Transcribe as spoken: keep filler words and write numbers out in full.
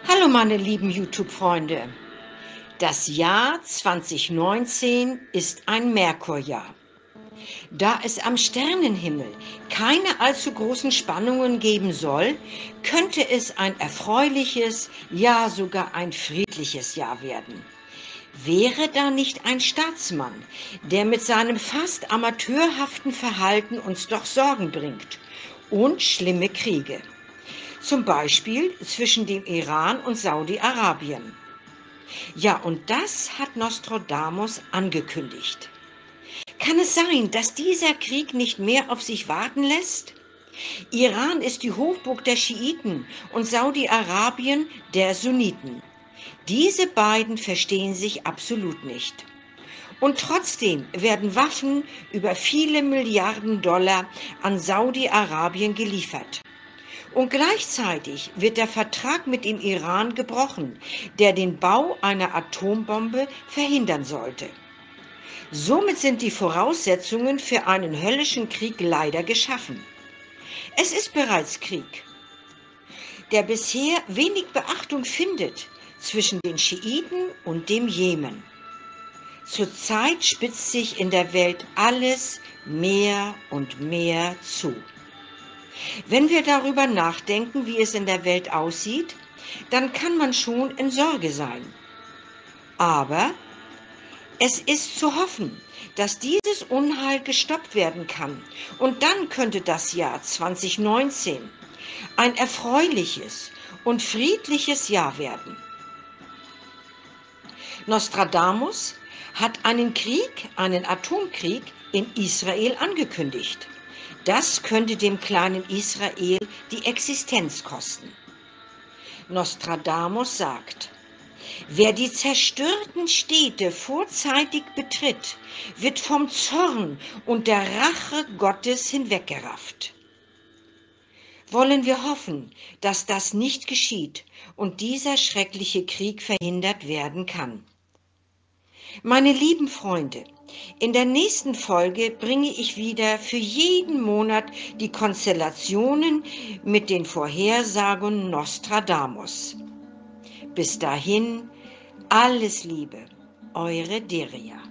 Hallo meine lieben YouTube-Freunde. Das Jahr zwanzig neunzehn ist ein Merkurjahr. Da es am Sternenhimmel keine allzu großen Spannungen geben soll, könnte es ein erfreuliches, ja sogar ein friedliches Jahr werden. Wäre da nicht ein Staatsmann, der mit seinem fast amateurhaften Verhalten uns doch Sorgen bringt und schlimme Kriege? Zum Beispiel zwischen dem Iran und Saudi-Arabien. Ja, und das hat Nostradamus angekündigt. Kann es sein, dass dieser Krieg nicht mehr auf sich warten lässt? Iran ist die Hochburg der Schiiten und Saudi-Arabien der Sunniten. Diese beiden verstehen sich absolut nicht. Und trotzdem werden Waffen über viele Milliarden Dollar an Saudi-Arabien geliefert. Und gleichzeitig wird der Vertrag mit dem Iran gebrochen, der den Bau einer Atombombe verhindern sollte. Somit sind die Voraussetzungen für einen höllischen Krieg leider geschaffen. Es ist bereits Krieg, der bisher wenig Beachtung findet zwischen den Schiiten und dem Jemen. Zurzeit spitzt sich in der Welt alles mehr und mehr zu. Wenn wir darüber nachdenken, wie es in der Welt aussieht, dann kann man schon in Sorge sein. Aber es ist zu hoffen, dass dieses Unheil gestoppt werden kann. Und dann könnte das Jahr zwanzig neunzehn ein erfreuliches und friedliches Jahr werden. Nostradamus hat einen Krieg, einen Atomkrieg in Israel angekündigt. Das könnte dem kleinen Israel die Existenz kosten. Nostradamus sagt: Wer die zerstörten Städte vorzeitig betritt, wird vom Zorn und der Rache Gottes hinweggerafft. Wollen wir hoffen, dass das nicht geschieht und dieser schreckliche Krieg verhindert werden kann. Meine lieben Freunde, in der nächsten Folge bringe ich wieder für jeden Monat die Konstellationen mit den Vorhersagen Nostradamus. Bis dahin, alles Liebe, eure Deria.